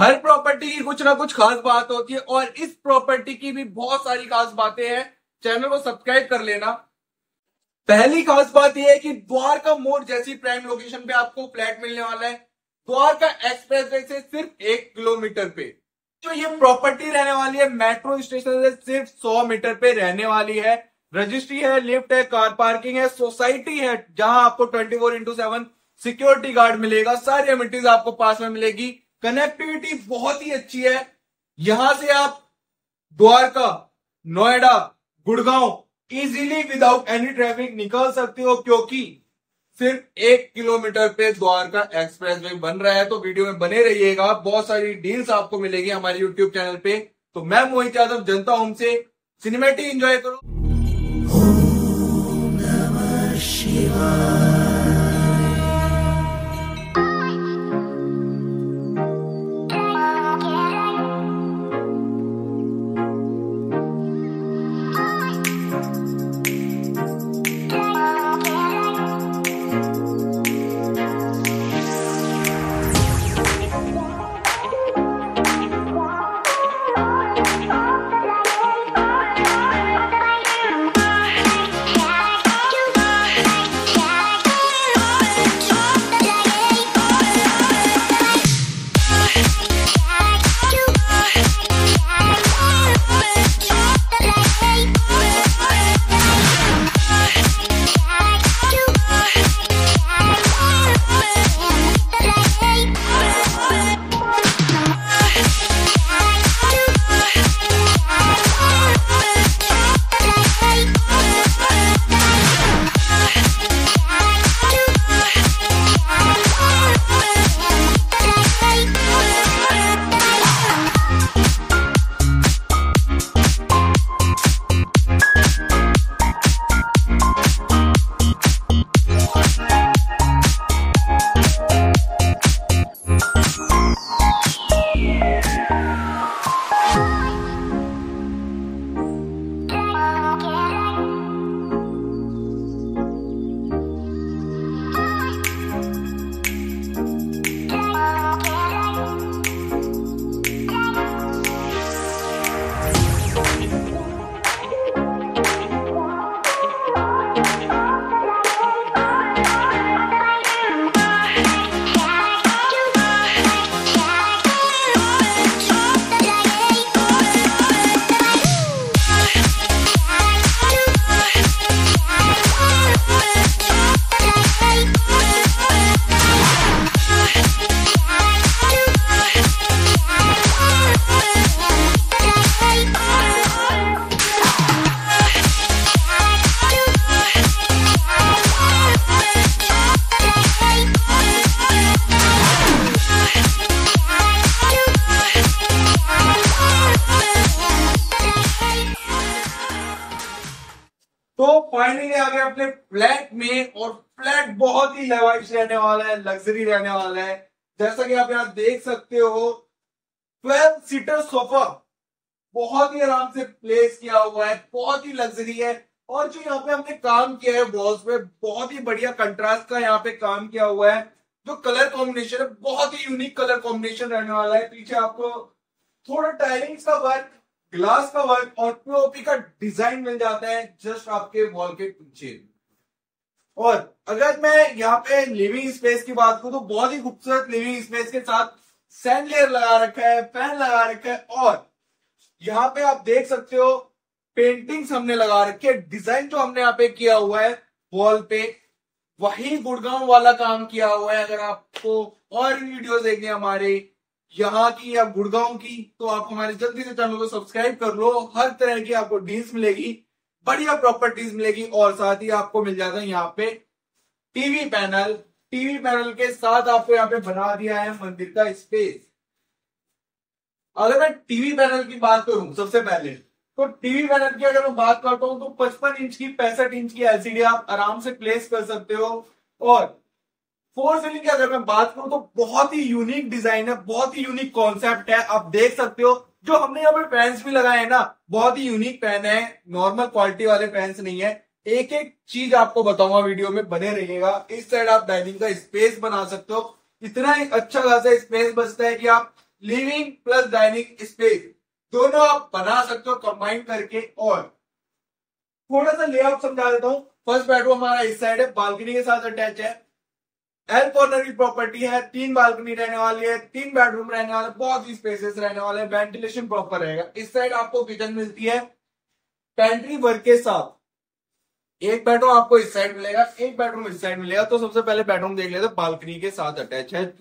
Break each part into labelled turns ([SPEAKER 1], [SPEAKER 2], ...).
[SPEAKER 1] हर property की कुछ ना कुछ खास बात होती है और इस प्रॉपर्टी की भी बहुत सारी खास बातें हैं। चैनल को सब्सक्राइब कर लेना। पहली खास बात यह है कि द्वारका मोड़ जैसी प्राइम लोकेशन पे आपको फ्लैट मिलने वाला है। द्वारका एक्सप्रेसवे से सिर्फ 1 किलोमीटर पे जो ये प्रॉपर्टी रहने वाली है, मेट्रो स्टेशन से सिर्फ 100 मीटर पे रहने वाली है। रजिस्ट्री है, लिफ्ट है, कार पार्किंग है, सोसाइटी है जहां आपको 24/7 सिक्योरिटी गार्ड मिलेगा। सारी एमिनिटीज आपको पास में मिलेगी। कनेक्टिविटी बहुत ही अच्छी है। यहां से आप Dwarka, Noida, Gurgaon easily without any traffic निकल सकते हो, क्योंकि सिर्फ 1 किलोमीटर पे द्वारका एक्सप्रेसवे बन रहा है। तो वीडियो में बने रहिएगा, बहुत सारी डील्स आपको मिलेगी हमारे यूट्यूब चैनल पे। तो मैं मोहित यादव, जनता होम से सिनेमैटिक एंजॉय करो।
[SPEAKER 2] ओम नमः शिवाय।
[SPEAKER 1] तो फाइनली आ गए अपने फ्लैट में, और फ्लैट बहुत ही लवाइश रहने वाला है, लग्जरी रहने वाला है। जैसा कि आप यहाँ देख सकते हो, 12 सीटर सोफा बहुत ही आराम से प्लेस किया हुआ है, बहुत ही लग्जरी है। और जो यहाँ पे हमने काम किया है वॉल्स पे, बहुत ही बढ़िया कंट्रास्ट का यहाँ पे काम किया हुआ है। जो कलर कॉम्बिनेशन है, बहुत ही यूनिक कलर कॉम्बिनेशन रहने वाला है। पीछे आपको थोड़ा टाइलिंग्स का वर्क, ग्लास का वर्क और पीओपी का डिजाइन मिल जाता है जस्ट आपके वॉल के पीछे। और अगर मैं यहाँ पे लिविंग स्पेस की बात करूं तो बहुत ही खूबसूरत लिविंग स्पेस के साथ सैंडलियर लगा रखा है, फैन लगा रखा है। और यहाँ पे आप देख सकते हो पेंटिंग्स हमने लगा रखी है। डिजाइन जो हमने यहाँ पे किया हुआ है वॉल पे, वही गुड़गांव वाला काम किया हुआ है। अगर आपको और भी वीडियो देखने हमारे यहाँ की या गुड़गांव की, तो आप हमारे जल्दी से चैनल को सब्सक्राइब कर लो। हर तरह की आपको डील्स मिलेगी, बढ़िया प्रॉपर्टीज मिलेगी। और साथ ही आपको मिल जाता है यहाँ पे टीवी पैनल। टीवी पैनल के साथ आपको यहाँ पे बना दिया है मंदिर का स्पेस। अगर मैं टीवी पैनल की बात करूं सबसे पहले, तो टीवी पैनल की अगर मैं बात करता हूं तो 55 इंच की 65 इंच की एलसीडी आप आराम से प्लेस कर सकते हो। और 4 सीलिंग की अगर मैं बात करूं तो बहुत ही यूनिक डिजाइन है, बहुत ही यूनिक कॉन्सेप्ट है। आप देख सकते हो जो हमने यहाँ पे फैंस भी लगाए हैं ना, बहुत ही यूनिक फैन है, नॉर्मल क्वालिटी वाले फैंस नहीं है। एक एक चीज आपको बताऊंगा, वीडियो में बने रहिएगा। इस साइड आप डाइनिंग का स्पेस बना सकते हो, इतना ही अच्छा खासा स्पेस बचता है कि आप लिविंग प्लस डाइनिंग स्पेस दोनों आप बना सकते हो कंबाइन करके। और थोड़ा सा लेआउट समझा देता हूं। फर्स्ट बेडरूम हमारा इस साइड है, बालकनी के साथ अटैच है, एल कॉर्नर की प्रॉपर्टी है, 3 बालकनी रहने वाली है, 3 बेडरूम रहने वाले, बहुत ही स्पेसेस रहने वाले, वेंटिलेशन प्रॉपर रहेगा। इस साइड आपको किचन मिलती है पेंट्री वर्क के साथ। एक बेडरूम आपको इस साइड मिलेगा, एक बेडरूम इस साइड मिलेगा। तो सबसे पहले बेडरूम देख लेते, बालकनी के साथ अटैच है।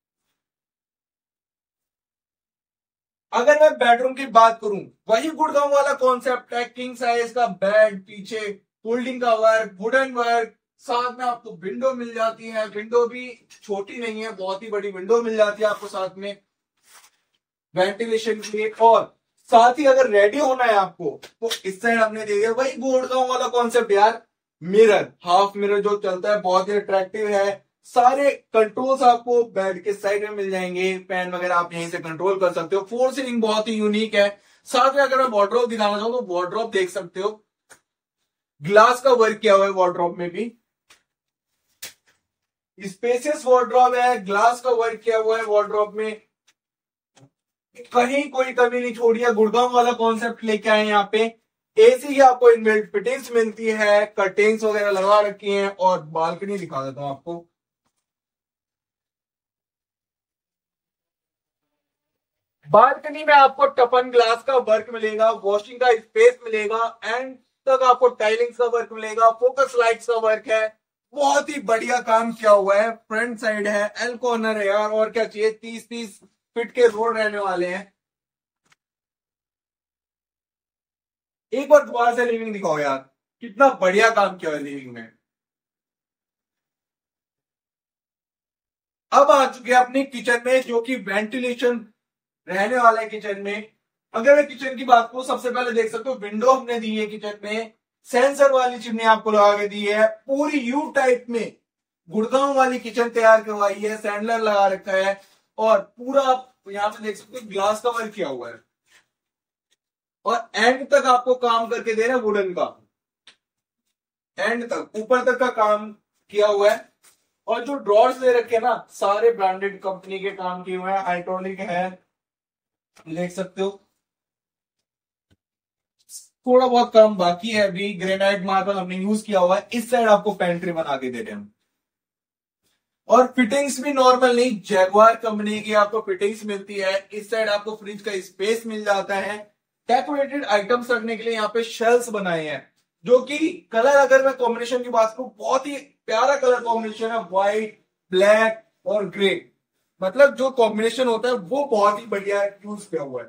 [SPEAKER 1] अगर मैं बेडरूम की बात करूं, वही गुड़गांव वाला कॉन्सेप्ट है, किंग साइज का बेड, पीछे फोल्डिंग का वर्क, वुडन वर्क, साथ में आपको विंडो मिल जाती है। विंडो भी छोटी नहीं है, बहुत ही बड़ी विंडो मिल जाती है आपको साथ में वेंटिलेशन के लिए। और साथ ही अगर रेडी होना है आपको तो इस साइड हमने दे दिया वही गुड़गांव वाला कॉन्सेप्ट यार, मिरर, हाफ मिरर जो चलता है, बहुत ही अट्रैक्टिव है। सारे कंट्रोल्स आपको बेड के साइड में मिल जाएंगे, फैन वगैरह आप यहीं से कंट्रोल कर सकते हो। फोर सीलिंग बहुत ही यूनिक है। साथ में अगर मैं वार्डरोब दिखाना चाहूं तो वार्डरोब देख सकते हो, ग्लास का वर्क किया हुआ है वार्डरोब में भी, स्पेसियस वार्डरोब है, ग्लास का वर्क किया हुआ है वार्डरोब में, कहीं कोई कमी नहीं छोड़ी है। गुड़गांव वाला कॉन्सेप्ट लेके आए यहाँ पे। एसी की आपको इनबिल्ट फिटिंग्स मिलती है, कर्टेन्स वगैरह लगा रखी हैं। और बालकनी दिखा देता हूं आपको, बालकनी में आपको टफन ग्लास का वर्क मिलेगा, वॉशिंग का स्पेस मिलेगा, एंड तक आपको टाइलिंग्स का वर्क मिलेगा, फोकस लाइट्स का वर्क है। बहुत ही बढ़िया काम किया हुआ है। फ्रंट साइड है, एल कॉर्नर है यार, और क्या चाहिए। 30-30 फीट के रोड रहने वाले हैं। एक बार दोबारा से लिविंग दिखाओ यार, कितना बढ़िया काम किया है लिविंग में। अब आ चुके हैं अपनी किचन में, जो कि वेंटिलेशन रहने वाला है किचन में। अगर मैं किचन की बात करूं, सबसे पहले देख सकते हो विंडो हमने दी है किचन में, सेंसर वाली चिमनी आपको लगा के दी है, पूरी यू टाइप में गुड़गांव वाली किचन तैयार करवाई है, सैंडलर लगा रखा है। और पूरा आप यहां पे देख सकते हो ग्लास का वर्क किया हुआ है, और एंड तक आपको काम करके दे रहे हैं वुडन का, एंड तक ऊपर तक का काम किया हुआ है। और जो ड्रॉर्स दे रखे हैं ना, सारे ब्रांडेड कंपनी के काम किए हुए हैं, आइटोनिक है, देख सकते हो। थोड़ा बहुत काम बाकी है अभी, ग्रेनाइट मार्बल हमने यूज किया हुआ है। इस साइड आपको पेंट्री बना के दे रहे हैं, और फिटिंग्स भी नॉर्मल नहीं, जैगवार कंपनी की आपको फिटिंग्स मिलती है। इस साइड आपको फ्रिज का स्पेस मिल जाता है। डेकोरेटेड आइटम्स रखने के लिए यहाँ पे शेल्फ्स बनाए हैं, जो कि कलर अगर मैं कॉम्बिनेशन की बात करूं, बहुत ही प्यारा कलर कॉम्बिनेशन है, व्हाइट, ब्लैक और ग्रे। मतलब जो कॉम्बिनेशन होता है वो बहुत ही बढ़िया यूज किया हुआ है।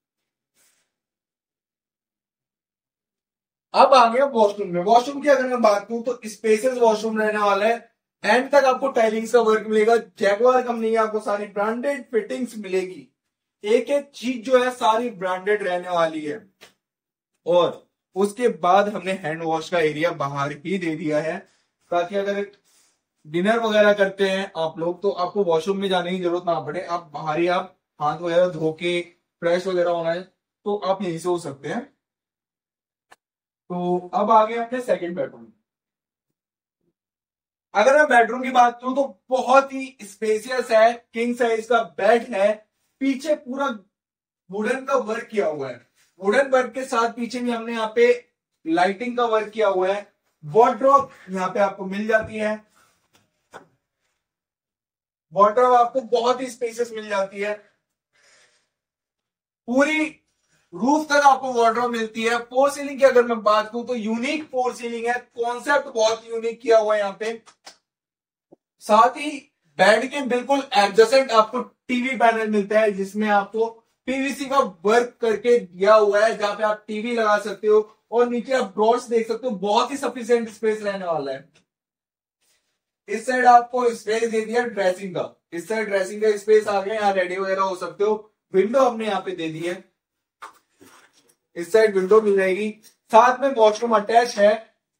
[SPEAKER 1] अब आ गया वॉशरूम में। वॉशरूम की अगर मैं बात करूं तो स्पेसियस वॉशरूम रहने वाला है, एंड तक आपको टाइलिंग्स का वर्क मिलेगा। जैगवार कंपनी की आपको सारी ब्रांडेड फिटिंग्स मिलेगी, एक एक चीज जो है सारी ब्रांडेड रहने वाली है। और उसके बाद हमने हैंड वॉश का एरिया बाहर ही दे दिया है, ताकि अगर डिनर वगैरह करते हैं आप लोग तो आपको वॉशरूम में जाने की जरूरत ना पड़े, आप बाहर ही आप हाथ वगैरह धो के फ्रेश वगैरह होना है तो आप यहीं से हो सकते हैं। तो अब आ गए अपने सेकंड बेडरूम। अगर मैं बेडरूम की बात करूं तो बहुत ही स्पेसियस है, किंग साइज का बेड है, पीछे पूरा वुडन का वर्क किया हुआ है। वुडन वर्क के साथ पीछे भी हमने यहाँ पे लाइटिंग का वर्क किया हुआ है। वार्डरोब यहाँ पे आपको मिल जाती है, वार्डरोब आपको बहुत ही स्पेसियस मिल जाती है। पूरी रूफ तक आपको वार्डरोब मिलती है। फोर सीलिंग की अगर मैं बात करूं तो यूनिक फोर सीलिंग है, कॉन्सेप्ट बहुत यूनिक किया हुआ है यहाँ पे। साथ ही बेड के बिल्कुल एडजेसेंट आपको टीवी पैनल मिलता है, जिसमें आपको पीवीसी का वर्क करके दिया हुआ है, जहां पे आप टीवी लगा सकते हो। और नीचे आप ड्रॉर्स देख सकते हो, बहुत ही सफिशिएंट स्पेस रहने वाला है। इस साइड आपको स्पेस दे दिया ड्रेसिंग का, इस साइड ड्रेसिंग का स्पेस आ गया, यहाँ रेडी वगैरह हो सकते हो। विंडो हमने यहाँ पे दे दी है, इस साइड विंडो मिल जाएगी। साथ में वॉशरूम अटैच है,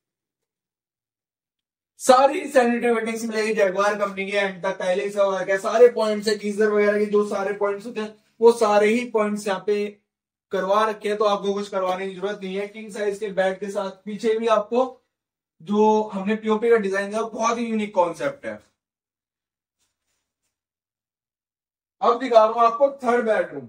[SPEAKER 1] सारी सैनिटरी फिटिंग्स मिलेगी जैगवार कंपनी की, एंड तक टाइलिंग्स का वर्क है, सारे पॉइंट्स है, गीजर वगैरह के जो सारे पॉइंट्स होते हैं वो सारे ही पॉइंट्स यहाँ पे करवा रखे हैं, तो आपको कुछ करवाने की जरूरत नहीं है। किंग साइज के बेड के साथ पीछे भी आपको जो हमने पीओपी का डिजाइन दिया बहुत ही यूनिक कॉन्सेप्ट है। अब दिखा रहा हूं आपको थर्ड बेडरूम।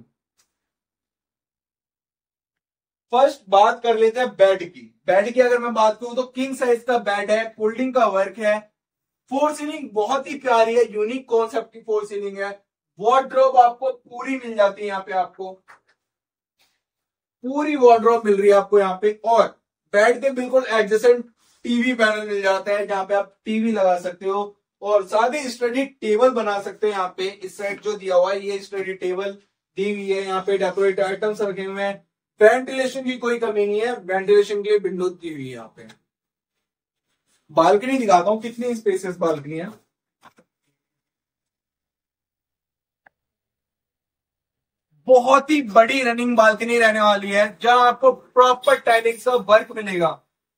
[SPEAKER 1] फर्स्ट बात कर लेते हैं बेड की। बेड की अगर मैं बात करूं तो किंग साइज का बेड है, फोल्डिंग का वर्क है, फोर सीलिंग बहुत ही प्यारी है, यूनिक कॉन्सेप्ट की फोर सीलिंग है। वार्डरोब आपको पूरी मिल जाती है यहाँ पे, आपको पूरी वार्डरोब मिल रही है आपको यहाँ पे। और बेड के बिल्कुल एडजेसेंट टीवी पैनल मिल जाता है जहां पे आप टीवी लगा सकते हो और साथ ही स्टडी टेबल बना सकते हो। यहाँ पे इस साइड जो दिया हुआ है ये स्टडी टेबल दी हुई है, यहाँ पे डेकोरेट आइटम्स रखे हुए हैं। वेंटिलेशन की कोई कमी नहीं है, वेंटिलेशन के लिए विंडो दी हुई है यहाँ पे। बालकनी दिखाता हूँ कितनी स्पेसियस बालकनी है। बहुत ही बड़ी रनिंग बालकनी रहने वाली है जहां आपको प्रॉपर टाइलिंग का वर्क मिलेगा।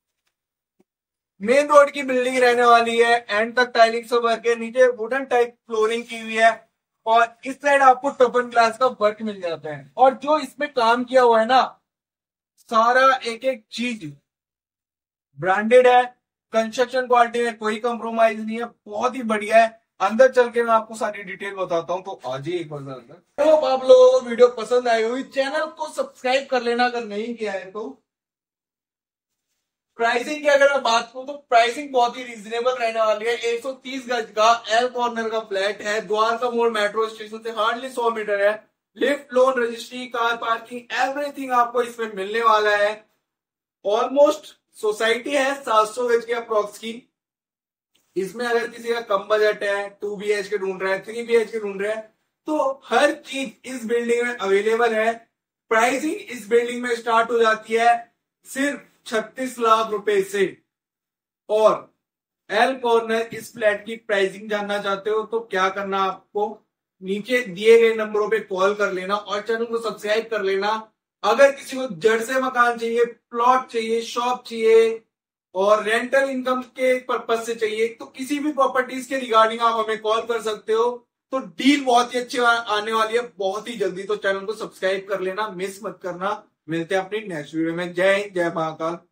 [SPEAKER 1] मेन रोड की बिल्डिंग रहने वाली है, एंड तक टाइलिंग का वर्क है, नीचे वुडन टाइप फ्लोरिंग की हुई है और इस साइड आपको टोपन ग्लास का वर्क मिल जाता है। और जो इसमें काम किया हुआ है ना, सारा एक एक चीज ब्रांडेड है, कंस्ट्रक्शन क्वालिटी में कोई कंप्रोमाइज नहीं है, बहुत ही बढ़िया है। अंदर चल के मैं आपको सारी डिटेल बताता हूँ, तो आज ही एक बार अंदर। तो आप लोगों को वीडियो पसंद आई हुई, चैनल को सब्सक्राइब कर लेना अगर नहीं किया है तो। प्राइसिंग की अगर मैं बात करूं तो प्राइसिंग बहुत ही रीजनेबल रहने वाली है। 130 गज का एल कॉर्नर का फ्लैट है, द्वारका मोड़ मेट्रो स्टेशन से हार्डली 100 मीटर है। Lift, loan, registry, car parking everything आपको इसमें मिलने वाला है। ऑलमोस्ट सोसाइटी है 700 गज के अप्रोक्स की। इसमें अगर किसी का कम बजट है, 2 BHK ढूंढ रहा है, 3 BHK ढूंढ रहा है, तो हर चीज इस बिल्डिंग में अवेलेबल है। प्राइसिंग इस बिल्डिंग में स्टार्ट हो जाती है सिर्फ 36 लाख रुपए से। और एल कॉर्नर इस फ्लैट की प्राइसिंग जानना चाहते हो तो क्या करना, आपको नीचे दिए गए नंबरों पे कॉल कर लेना और चैनल को सब्सक्राइब कर लेना। अगर किसी को जड़ से मकान चाहिए, प्लॉट चाहिए, शॉप चाहिए और रेंटल इनकम के पर्पज से चाहिए, तो किसी भी प्रॉपर्टीज के रिगार्डिंग आप हमें कॉल कर सकते हो। तो डील बहुत ही अच्छी आने वाली है बहुत ही जल्दी, तो चैनल को सब्सक्राइब कर लेना, मिस मत करना। मिलते हैं अपनी नेक्स्ट वीडियो में। जय हिंद, जय महाकाल।